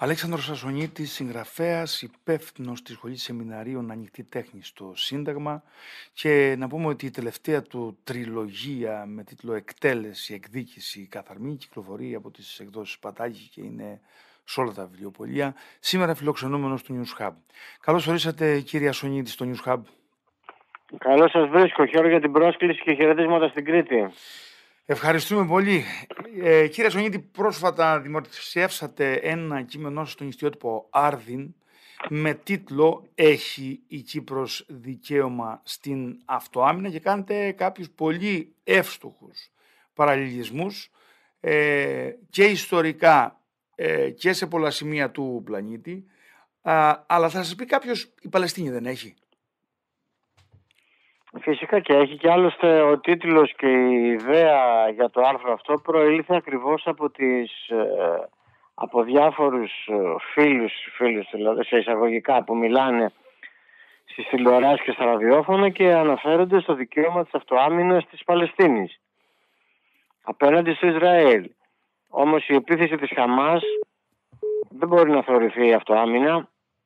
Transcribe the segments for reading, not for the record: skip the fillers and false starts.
Αλέξανδρος Σασονίτης, συγγραφέας, υπεύθυνος της Σχολής Σεμιναρίων Ανοιχτή Τέχνη στο Σύνταγμα, και να πούμε ότι η τελευταία του τριλογία με τίτλο «Εκτέλεση, εκδίκηση, καθαρμή» κυκλοφορεί από τις εκδόσεις Πατάκη και είναι σε όλα τα βιβλιοπωλεία, σήμερα φιλοξενούμενος στο News Hub. Καλώς ορίσατε, κύριε Σασονίτη, στο News Hub. Καλώς σας βρίσκω. Χαίρομαι για την πρόσκληση και χαιρετίσματα στην Κρήτη. Ευχαριστούμε πολύ. Κύριε Σονίτη, πρόσφατα δημοσιεύσατε ένα κείμενό στον ιστιότυπο Άρδιν με τίτλο «Έχει η Κύπρος δικαίωμα στην αυτοάμυνα» και κάνετε κάποιους πολύ εύστοχους παραλληλισμούς και ιστορικά και σε πολλά σημεία του πλανήτη, αλλά θα σας πει κάποιος, η Παλαιστίνη δεν έχει? Φυσικά και έχει, και άλλωστε ο τίτλος και η ιδέα για το άρθρο αυτό προήλθε ακριβώς από διάφορους φίλους δηλαδή σε εισαγωγικά, που μιλάνε στις τηλεοράσεις και στα ραδιόφωνα και αναφέρονται στο δικαίωμα της αυτοάμυνας της Παλαιστίνης απέναντι στο Ισραήλ. Όμως η επίθεση της Χαμάς δεν μπορεί να θεωρηθεί αυτοάμυνα,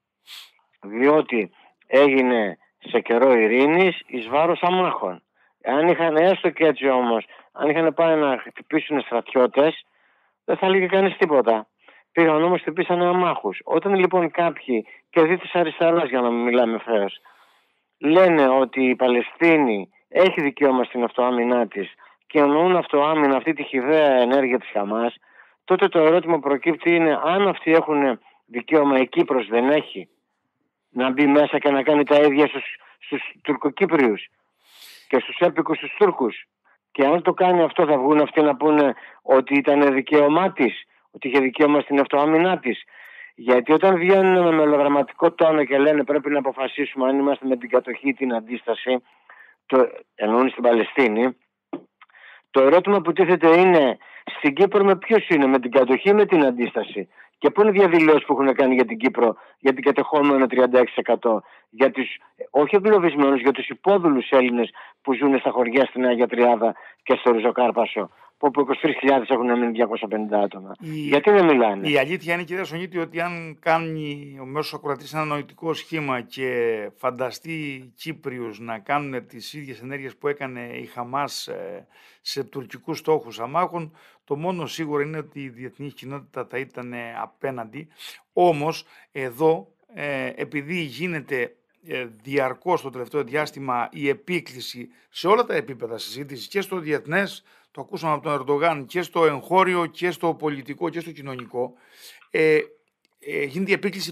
διότι έγινε σε καιρό ειρήνης εις βάρος αμάχων. Αν είχαν, έστω και έτσι όμως, αν είχαν πάει να χτυπήσουν στρατιώτες, δεν θα έλεγε κανείς τίποτα. Πήγαν όμως, χτυπήσανε αμάχους. Όταν λοιπόν κάποιοι, και δι της αριστεράς, για να μην μιλάμε ευθέως, λένε ότι η Παλαιστίνη έχει δικαίωμα στην αυτοάμυνά της και εννοούν αυτοάμυνα αυτή τη χυδαία ενέργεια της Χαμάς, τότε το ερώτημα που προκύπτει είναι αν αυτοί έχουν δικαίωμα, η Κύπρος δεν έχει, να μπει μέσα και να κάνει τα ίδια στους Τουρκοκύπριους και στους έπικους τους Τούρκους. Και αν το κάνει αυτό, θα βγουν αυτοί να πούνε ότι ήταν δικαίωμά της, ότι είχε δικαίωμα στην αυτοάμυνά της. Γιατί όταν βγαίνουν με μελοδραματικό τόνο και λένε πρέπει να αποφασίσουμε αν είμαστε με την κατοχή ή την αντίσταση, εννοούν στην Παλαιστίνη, το ερώτημα που τίθεται είναι στην Κύπρο με ποιος είναι, με την κατοχή ή με την αντίσταση? Και πού είναι οι διαδηλώσεις που έχουν κάνει για την Κύπρο, για την κατεχόμενο 36%, για τους, όχι εγκλωβισμένους, για τους υπόδουλους Έλληνες που ζουν στα χωριά στην Άγια Τριάδα και στο Ριζοκάρπασο, που από 23.000 έχουν μείνει 250 άτομα. Γιατί δεν μιλάνε? Η αλήθεια είναι, κύριε Σονίτη, ότι αν κάνει ο μέσος ακροατής ένα νοητικό σχήμα και φανταστεί Κύπριους να κάνουν τις ίδιες ενέργειες που έκανε η Χαμάς σε τουρκικούς στόχους αμάχων, το μόνο σίγουρο είναι ότι η διεθνή κοινότητα θα ήταν απέναντι. Όμως εδώ, επειδή γίνεται διαρκώς το τελευταίο διάστημα η επίκληση σε όλα τα επίπεδα συζήτηση, και στο διεθνές, το ακούσαμε από τον Ερντογάν, και στο εγχώριο και στο πολιτικό και στο κοινωνικό, γίνεται η επίκληση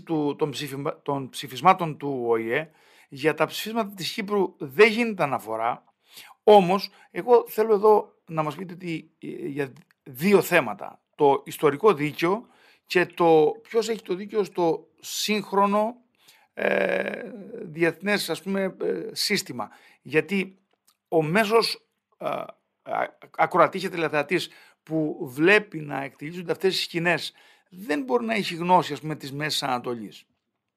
των ψηφισμάτων του ΟΗΕ. Για τα ψηφίσματα της Κύπρου δεν γίνεται αναφορά. Όμως εγώ θέλω εδώ να μας πείτε για δύο θέματα: το ιστορικό δίκαιο και το ποιος έχει το δίκαιο στο σύγχρονο διεθνές, ας πούμε, σύστημα. Γιατί ο μέσος ακροατής και τηλεθεατής που βλέπει να εκτελήσονται αυτές οι σκηνές δεν μπορεί να έχει γνώση, ας πούμε, της Μέσης Ανατολής.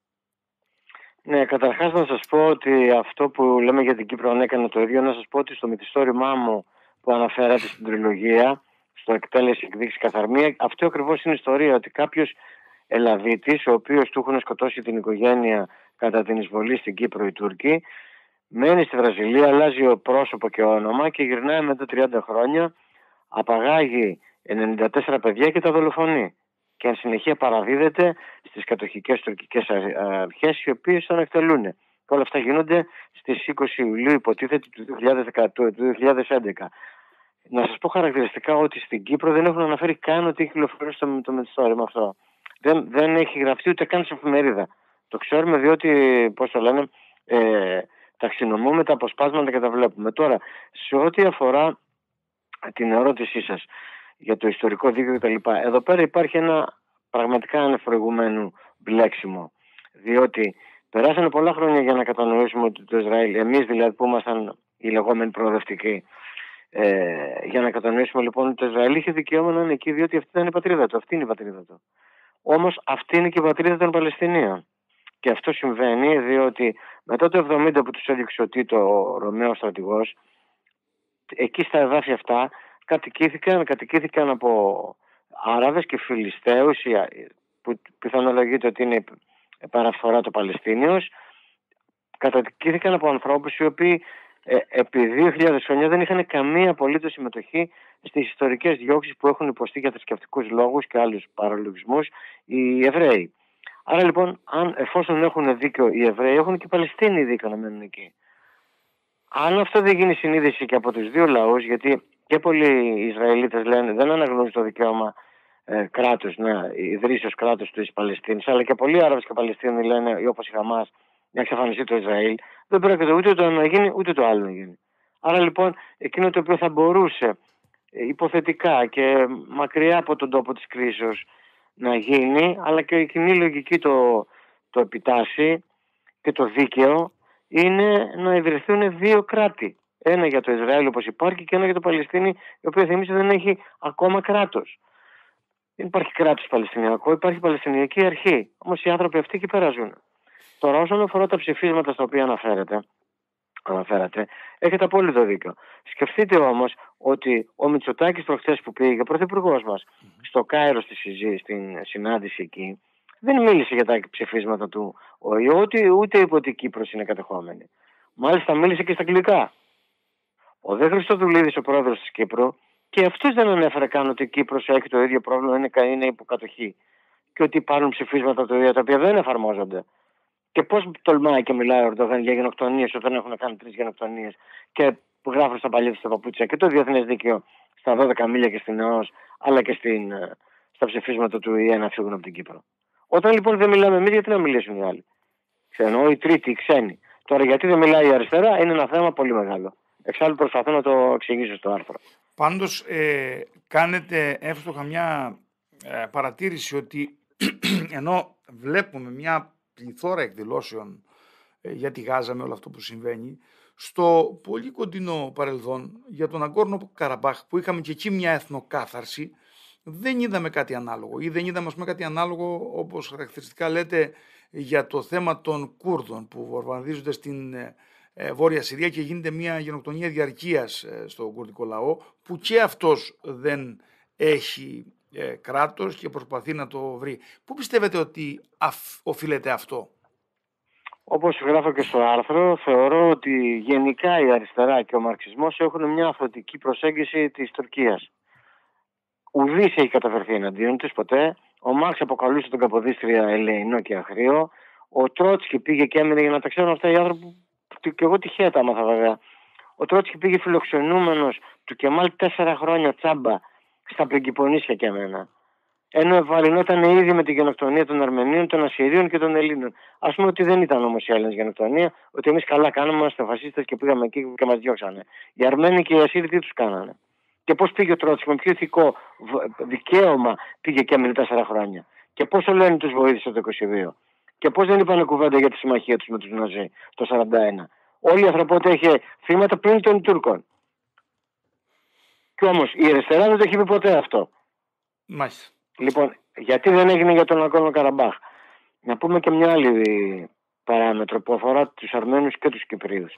Ναι, καταρχάς να σας πω ότι αυτό που λέμε για την Κύπρο, αν έκανε το ίδιο, να σας πω ότι στο μυθιστόρημά μου που αναφέρατε στην τριλογία, στο «Εκτέλεση, εκδίκηση, καθαρμή», αυτό ακριβώς είναι η ιστορία, ότι κάποιος Ελλαδίτης, ο οποίος του έχουν σκοτώσει την οικογένεια κατά την εισβολή στην Κύπρο οι Τούρκοι, μένει στη Βραζιλία, αλλάζει πρόσωπο και όνομα και γυρνάει μετά 30 χρόνια, απαγάγει 94 παιδιά και τα δολοφονεί. Και εν συνεχεία παραδίδεται στις κατοχικές τουρκικές αρχές, οι οποίες τον εκτελούν. Και όλα αυτά γίνονται στις 20 Ιουλίου, υποτίθεται, του 2011. Να σας πω χαρακτηριστικά ότι στην Κύπρο δεν έχουν αναφέρει καν ότι έχει κυκλοφορήσει το μυθιστόρημα αυτό. Δεν έχει γραφτεί ούτε καν σε εφημερίδα. Το ξέρουμε διότι, πώς το λένε, ταξινομούμε τα αποσπάσματα και τα βλέπουμε. Τώρα, σε ό,τι αφορά την ερώτησή σας για το ιστορικό δίκαιο κτλ. Εδώ πέρα υπάρχει ένα πραγματικά ανεφορηγουμένο μπλέξιμο. Διότι περάσανε πολλά χρόνια για να κατανοήσουμε ότι το Ισραήλ, εμείς δηλαδή που ήμασταν οι λεγόμενοι προοδευτικοί, για να κατανοήσουμε λοιπόν ότι το Ισραήλ είχε δικαίωμα να είναι εκεί, διότι αυτή ήταν η πατρίδα του. Αυτή είναι η πατρίδα του. Όμως αυτή είναι και η πατρίδα των Παλαιστινίων. Και αυτό συμβαίνει διότι μετά το 1970 που τους έδειξε ο Τίτο, ο Ρωμαίος στρατηγός, εκεί στα εδάφια αυτά κατοικήθηκαν από Άραβες και Φιλιστέους, που πιθανολογείται ότι είναι επαναφορά το Παλαιστίνιος, καταδικήθηκαν από ανθρώπους οι οποίοι επί 2.000 χρόνια δεν είχαν καμία απολύτως συμμετοχή στις ιστορικές διώξεις που έχουν υποστεί για θρησκευτικούς λόγους και άλλους παραλογισμούς οι Εβραίοι. Άρα λοιπόν, εφόσον έχουν δίκιο οι Εβραίοι, έχουν και οι Παλαιστίνοι δίκιο να μένουν εκεί. Αν αυτό δεν γίνει συνείδηση και από τους δύο λαούς, γιατί και πολλοί Ισραηλίτες λένε δεν αναγνωρίζουν το δικαίωμα κράτους, να ιδρύσει ως κράτος της Παλαιστίνης, αλλά και πολλοί Άραβες και Παλαιστίνοι λένε, όπως η Χαμάς, να εξαφανιστεί το Ισραήλ, δεν πρόκειται ούτε το ένα να γίνει ούτε το άλλο να γίνει. Άρα λοιπόν, εκείνο το οποίο θα μπορούσε υποθετικά και μακριά από τον τόπο της κρίσεως να γίνει, αλλά και η κοινή λογική το επιτάσσει και το δίκαιο, είναι να ιδρυθούν δύο κράτη. Ένα για το Ισραήλ όπως υπάρχει και ένα για το Παλαιστίνη, η οποία θυμίζει δεν έχει ακόμα κράτος. Δεν υπάρχει κράτος Παλαιστινιακό, υπάρχει Παλαιστινιακή αρχή. Όμως οι άνθρωποι αυτοί εκεί πέρα ζουν. Τώρα, όσον αφορά τα ψηφίσματα στα οποία αναφέρατε, έχετε απόλυτο δίκιο. Σκεφτείτε όμως ότι ο Μητσοτάκης προχθές που πήγε, ο πρωθυπουργός μας, στο Κάιρο στην συνάντηση εκεί, δεν μίλησε για τα ψηφίσματα του ΟΗΕ, ούτε είπε ότι η Κύπρος είναι κατεχόμενη. Μάλιστα μίλησε και στα αγγλικά. Ο Δε Χριστοδουλίδης, ο πρόεδρος της Κύπρου, και αυτός δεν ανέφερε καν ότι η Κύπρος έχει το ίδιο πρόβλημα, είναι υποκατοχή. Και ότι υπάρχουν ψηφίσματα του ΟΗΕ τα οποία δεν εφαρμόζονται. Και πώς τολμάει και μιλάει ο Ερντογάν για γενοκτονίες όταν έχουν κάνει 3 γενοκτονίες και που γράφουν στα παλιά στα παπούτσια και το διεθνές δίκαιο στα 12 μίλια και στην ΕΟΣ, αλλά και στα ψηφίσματα του ΟΗΕ να φύγουν από την Κύπρο. Όταν λοιπόν δεν μιλάμε εμείς, γιατί να μιλήσουν οι άλλοι? Ενώ οι τρίτοι, οι ξένοι. Τώρα, γιατί δεν μιλάει η αριστερά, είναι ένα θέμα πολύ μεγάλο. Εξάλλου, προσπαθώ να το εξηγήσω στο άρθρο. Πάντως, κάνετε εύστοχα μια παρατήρηση ότι ενώ βλέπουμε μια πληθώρα εκδηλώσεων για τη Γάζα με όλο αυτό που συμβαίνει, στο πολύ κοντινό παρελθόν για τον Αγκόρνο Καραμπάχ, που είχαμε και εκεί μια εθνοκάθαρση, δεν είδαμε κάτι ανάλογο ή δεν είδαμε κάτι ανάλογο, όπως χαρακτηριστικά λέτε, για το θέμα των Κούρδων που βομβαρδίζονται στην Βόρεια Συρία και γίνεται μια γενοκτονία διαρκείας στο κουρδικό λαό, που και αυτός δεν έχει κράτος και προσπαθεί να το βρει. Πού πιστεύετε ότι οφείλεται αυτό? Όπως γράφω και στο άρθρο, θεωρώ ότι γενικά η αριστερά και ο μαρξισμός έχουν μια αφροτική προσέγγιση της Τουρκίας. Ουδής έχει καταφερθεί εναντίον της ποτέ. Ο Μάρξ αποκαλούσε τον Καποδίστρια ελεεινό και αχρίο. Ο Τρότσκι πήγε και έμεινε, για να τα ξέρουν αυτά οι άνθρωποι, και εγώ τυχαία τα άμαθα βέβαια. Ο Τρότσκι πήγε φιλοξενούμενος του Κεμάλ 4 χρόνια τσάμπα στα Πριγκιπονίσια και εμένα. Ενώ ευαλυνόταν ήδη με τη γενοκτονία των Αρμενίων, των Ασσυρίων και των Ελλήνων. Ας πούμε ότι δεν ήταν όμως η Έλληνες γενοκτονία, ότι εμείς καλά κάναμε, είμαστε φασίστες και πήγαμε εκεί και μας διώξανε. Οι Αρμένοι και οι Ασσύριοι τι τους κάνανε? Και πώς πήγε ο Τρότσκι, με ποιο ηθικό δικαίωμα πήγε και έμεινε 4 χρόνια? Και πώς ο Λένιν τους βοήθησε το 22? Και πώς δεν είπανε κουβέντα για τη συμμαχία τους με τους Ναζί το 41? Όλη η ανθρωπότητα είχε θύματα πλην των Τούρκων. Και όμως η αριστερά δεν το έχει πει ποτέ αυτό. Μάλιστα. Λοιπόν, γιατί δεν έγινε για τον Αγκόρνο Καραμπάχ? Να πούμε και μια άλλη παράμετρο που αφορά τους Αρμένους και τους Κυπρίους.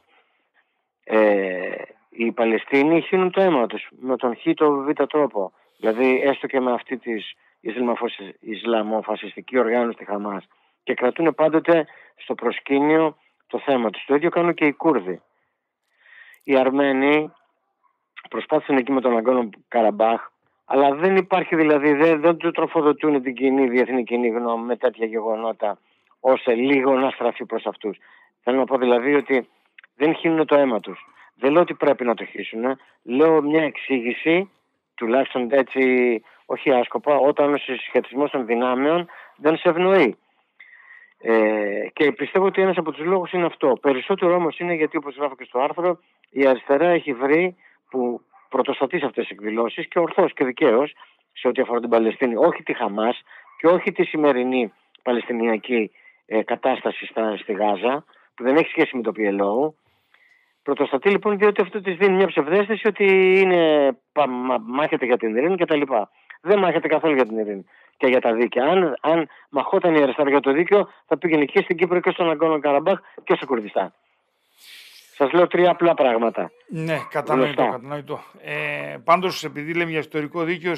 Οι Παλαιστίνοι χύνουν το αίμα τους με τον χ το β τρόπο. Δηλαδή έστω και με αυτή τη Ισλαμοφασιστική οργάνωση τη Χαμάς. Και κρατούν πάντοτε στο προσκήνιο το θέμα τους. Το ίδιο κάνουν και οι Κούρδοι. Οι Αρμένοι προσπάθησαν εκεί με τον Αγκόρνο Καραμπάχ, αλλά δεν υπάρχει δηλαδή, δεν του τροφοδοτούν την διεθνή κοινή γνώμη με τέτοια γεγονότα, ώστε λίγο να στραφεί προς αυτούς. Θέλω να πω δηλαδή ότι δεν χύνουν το αίμα τους. Δεν λέω ότι πρέπει να το χύσουν. Λέω μια εξήγηση, τουλάχιστον έτσι, όχι άσκοπα, όταν ο συσχετισμός των δυνάμεων δεν σε ευνοεί. Και πιστεύω ότι ένας από τους λόγους είναι αυτό. Περισσότερο όμως είναι γιατί, όπως γράφω και στο άρθρο, η αριστερά έχει βρει που πρωτοστατεί σε αυτές τις εκδηλώσεις και ορθώς και δικαίως σε ό,τι αφορά την Παλαιστίνη, όχι τη Χαμάς και όχι τη σημερινή παλαιστινιακή κατάσταση στη Γάζα, που δεν έχει σχέση με το PLO. Πρωτοστατεί λοιπόν διότι αυτό της δίνει μια ψευδαίσθηση ότι μάχεται για την ειρήνη κτλ. Δεν μάχεται καθόλου για την ειρήνη και για τα δίκαια. Αν μαχόταν η αριστερά για το δίκαιο, θα πήγαινε και στην Κύπρο και στον Αγκόρνο Καραμπάχ και στο Κουρδιστάν. Σας λέω 3 απλά πράγματα. Ναι, κατανοητό. Πάντως, επειδή λέμε για ιστορικό δίκαιο,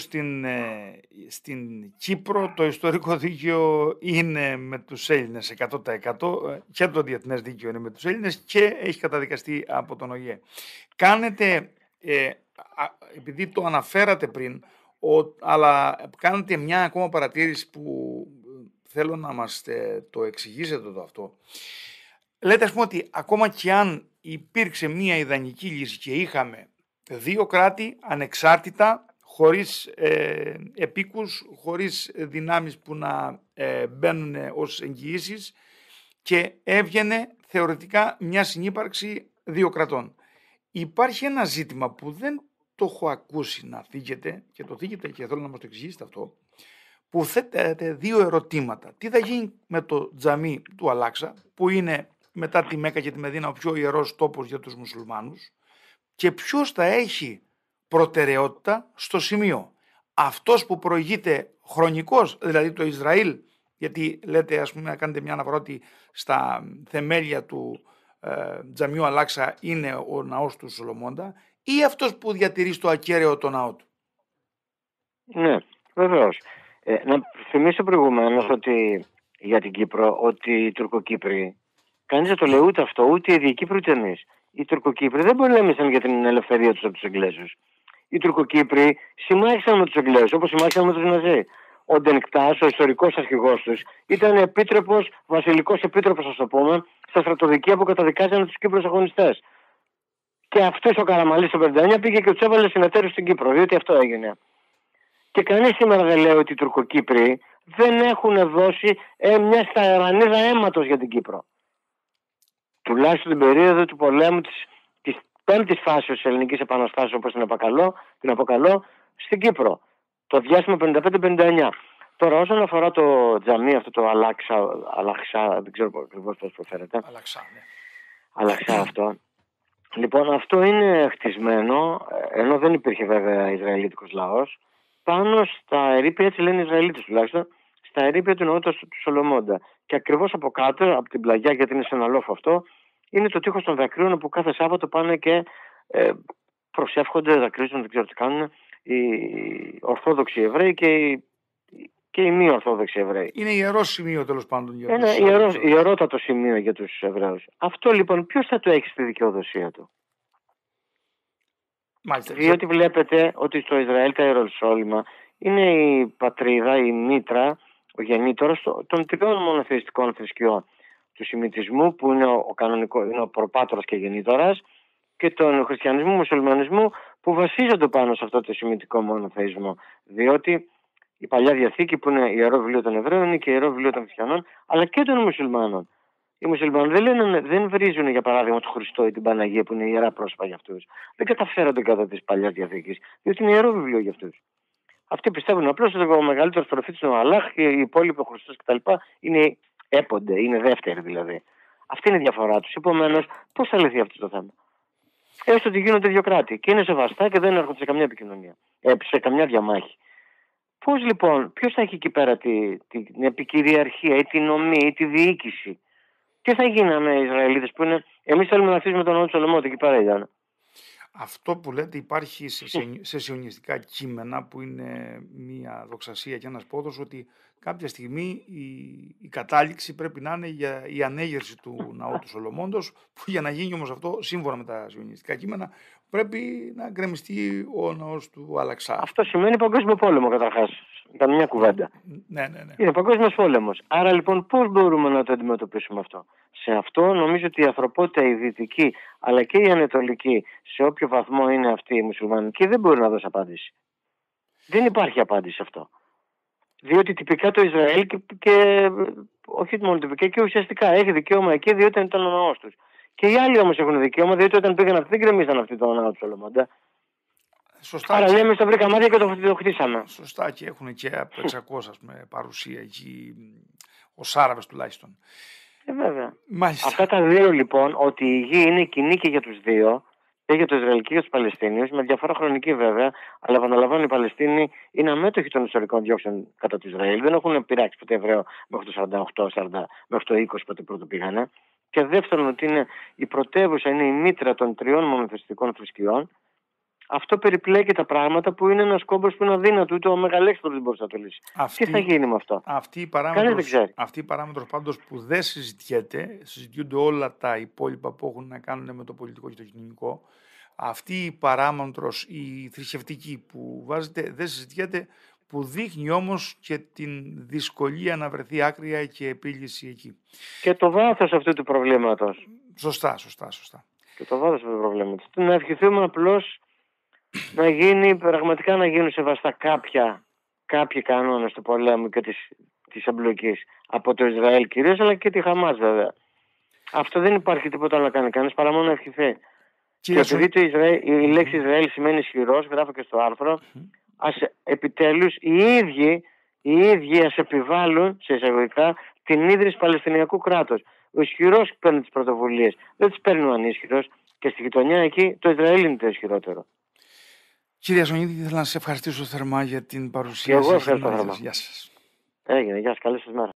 στην Κύπρο το ιστορικό δίκαιο είναι με τους Έλληνες 100%, και το διεθνές δίκαιο είναι με τους Έλληνες και έχει καταδικαστεί από τον ΟΗΕ. Κάνετε, επειδή το αναφέρατε πριν, αλλά κάνετε μια ακόμα παρατήρηση που θέλω να μας το εξηγήσετε αυτό. Λέτε, ας πούμε, ότι ακόμα και αν υπήρξε μια ιδανική λύση και είχαμε 2 κράτη ανεξάρτητα, χωρίς επίκους, χωρίς δυνάμεις που να μπαίνουν ως εγγυήσεις, και έβγαινε θεωρητικά μια συνύπαρξη 2 κρατών. Υπάρχει ένα ζήτημα που δεν το έχω ακούσει να θίγεται, και το θίγεται και θέλω να μας το εξηγήσετε αυτό, που θέτεται 2 ερωτήματα. Τι θα γίνει με το τζαμί του Αλάξα, που είναι μετά τη Μέκα και τη Μεδίνα ο πιο ιερός τόπος για τους μουσουλμάνους, και ποιος θα έχει προτεραιότητα στο σημείο? Αυτός που προηγείται χρονικός, δηλαδή το Ισραήλ, γιατί λέτε, ας πούμε, να κάνετε μια αναφορά ότι στα θεμέλια του τζαμιού Αλάξα είναι ο ναός του Σολομώντα, ή αυτός που διατηρεί στο ακέραιο το ναό του? Ναι, βεβαίως. Να θυμίσω προηγουμένως ότι για την Κύπρο, ότι οι Τουρκοκύπροι, κανείς δεν το λέει ούτε αυτό, ούτε οι ίδιοι Κύπροι ούτε εμείς. Οι Τουρκοκύπροι δεν πολέμησαν για την ελευθερία τους από τους Εγγλέζους. Οι Τουρκοκύπροι συμμάχησαν με τους Εγγλέζους, όπως συμμάχησαν με τους Ναζί. Ο Ντενκτάς, ο ιστορικός αρχηγός τους, ήταν επίτροπος, βασιλικός επίτροπος, ας το πούμε, στα στρατοδικεία που καταδικάζανε τους Κύπρους αγωνιστές. Και αυτός ο Καραμαλής το 59 πήγε και τους έβαλε συνεταίρους στην Κύπρο, διότι αυτό έγινε. Και κανείς σήμερα δεν λέει ότι οι Τουρκοκύπροι δεν έχουν δώσει μια σταγρανίδα αίματος για την Κύπρο. Τουλάχιστον την περίοδο του πολέμου της πέμπτης φάσης της ελληνικής επαναστάσεως, όπως την αποκαλώ, στην Κύπρο. Το διάστημα 55-59. Τώρα, όσον αφορά το τζαμί, αυτό το Αλαξά, δεν ξέρω ακριβώς πώς προφέρεται. Αλαξά αυτό. Λοιπόν, αυτό είναι χτισμένο, ενώ δεν υπήρχε βέβαια Ισραηλίτικος λαός, πάνω στα ερείπια, έτσι λένε οι Ισραηλίτες τουλάχιστον, στα ερείπια του ναού του Σολομώντα. Και ακριβώς από κάτω, από την πλαγιά, γιατί είναι σε ένα λόφο αυτό, είναι το τείχος των δακρύων, όπου κάθε Σάββατο πάνε και προσεύχονται, δακρύζουν, δεν ξέρω τι κάνουν, οι Ορθόδοξοι Εβραίοι και οι μη Ορθόδοξοι Εβραίοι. Είναι ιερό σημείο, τέλος πάντων, για τους Εβραίους. Ένα ιερότατο σημείο για τους Εβραίους. Αυτό λοιπόν ποιος θα το έχει στη δικαιοδοσία του? Μάλιστα. Διότι βλέπετε ότι στο Ισραήλ τα Ιεροσόλυμα είναι η πατρίδα, η μήτρα, ο γεννήτωρος των 3 μονοθεϊστικών θρησκειών. Του Σιμιτισμού, που είναι είναι ο προπάτορας και γεννήτωρας, και τον χριστιανισμού, μουσουλμανισμού, που βασίζονται πάνω σε αυτό το σιμιτικό μονοθεϊσμό. Διότι η Παλιά Διαθήκη, που είναι ιερό βιβλίο των Εβραίων, είναι και ιερό βιβλίο των χριστιανών, αλλά και των μουσουλμάνων. Οι μουσουλμάνοι δεν βρίζουν, για παράδειγμα, τον Χριστό ή την Παναγία, που είναι ιερά πρόσωπα για αυτούς. Δεν καταφέρονται κατά της Παλιάς Διαθήκης, διότι είναι ιερό βιβλίο για αυτούς. Αυτοί πιστεύουν απλώς ότι ο μεγαλύτερος προφήτης είναι ο Αλλάχ και οι υπόλοιποι, ο Χριστός κτλ. Είναι έπονται, είναι δεύτεροι δηλαδή. Αυτή είναι η διαφορά τους. Επομένως, πώς θα λυθεί αυτό το θέμα? Έστω ότι γίνονται 2 κράτη και είναι σεβαστά και δεν έρχονται σε καμιά επικοινωνία, σε καμιά διαμάχη. Πώς λοιπόν, ποιος θα έχει εκεί πέρα την επικυριαρχία ή την νομή ή τη διοίκηση? Τι θα γίναμε οι Ισραηλίτες που είναι? Εμείς θέλουμε να χτίσουμε τον ναό του Σολομώντα, εκεί πέρα ήταν. Αυτό που λέτε υπάρχει σε σιωνιστικά κείμενα, που είναι μια δοξασία και ένας πόδος, ότι κάποια στιγμή η κατάληξη πρέπει να είναι για η ανέγερση του ναού του Σολομώντος, που για να γίνει όμως αυτό, σύμφωνα με τα σιωνιστικά κείμενα, πρέπει να γκρεμιστεί ο ναός του Αλαξά. Αυτό σημαίνει παγκόσμιο πόλεμο, καταρχάς. Ήταν μια κουβέντα. Ναι. Είναι παγκόσμιος πόλεμος. Άρα λοιπόν πώς μπορούμε να το αντιμετωπίσουμε αυτό? Σε αυτό νομίζω ότι η ανθρωπότητα, η δυτική αλλά και η ανατολική, σε όποιο βαθμό είναι αυτή η μουσουλμανική, δεν μπορεί να δώσει απάντηση. Δεν υπάρχει απάντηση σε αυτό. Διότι τυπικά το Ισραήλ και όχι μόνο τυπικά, και ουσιαστικά έχει δικαίωμα εκεί, διότι ήταν ο ναός τους. Και οι άλλοι όμως έχουν δικαίωμα, διότι όταν πήγαν αυτοί, δεν γκρεμίσαν αυτοί το ναό του Σολομώντα. Σωστά. Άρα λέμε στα βρήκα μάτια και το χτίσαμε. Σωστά, και έχουν και από 600 παρουσία εκεί, ως Άραβες τουλάχιστον. Βέβαια. Μάλιστα. Αυτά τα 2 λοιπόν, ότι η γη είναι κοινή και για τους 2, και για το Ισραήλ και για τους Παλαιστίνιους, με διαφορά χρονική βέβαια, αλλά επαναλαμβάνω, οι Παλαιστίνοι είναι αμέτωχοι των ιστορικών διώξεων κατά του Ισραήλ. Δεν έχουν πειράξει ποτέ Εβραίο μέχρι το 48, μέχρι το 20, πότε πρώτο πήγανε. και δεύτερον ότι είναι η πρωτεύουσα, είναι η μήτρα των 3 μονοθεϊστικών θρησκειών, αυτό περιπλέκει τα πράγματα που είναι ένας κόμπος που είναι αδύνατο, ούτε ο Μεγαλέξυπρος δεν μπορούσε να το λύσει. Τι θα γίνει με αυτό? Αυτή η παράμετρος πάντως που δεν συζητιέται, συζητιούνται όλα τα υπόλοιπα που έχουν να κάνουν με το πολιτικό και το κοινωνικό. Αυτή η παράμετρος, η θρησκευτική που βάζετε, δεν συζητιέται, που δείχνει όμως και την δυσκολία να βρεθεί άκρια και επίλυση εκεί. Και το βάθος αυτού του προβλήματος. Σωστά. Και το βάθος αυτού του προβλήματος. Να ευχηθούμε απλώς πραγματικά να γίνουν σεβαστά κάποιοι κανόνες του πολέμου και της εμπλοκής από το Ισραήλ κυρίως, αλλά και τη Χαμάς βέβαια. Αυτό δεν υπάρχει τίποτα άλλο να κάνει κανείς παρά μόνο να ευχηθεί. Και επειδή η λέξη Ισραήλ σημαίνει ισχυρός, γράφω και στο άρθρο, ας επιτέλους οι ίδιοι ας επιβάλλουν σε εισαγωγικά την ίδρυση Παλαιστινιακού κράτους. Ο ισχυρός παίρνει τις πρωτοβουλίες, δεν τις παίρνει ο ανίσχυρος, και στη γειτονιά εκεί το Ισραήλ είναι το ισχυρότερο. Κύριε Ασονίδη, ήθελα να σας ευχαριστήσω θερμά για την παρουσία σας. Και εγώ ευχαριστώ θερμά. Γεια σας. Έγινε, γεια σας, καλή σας μέρα.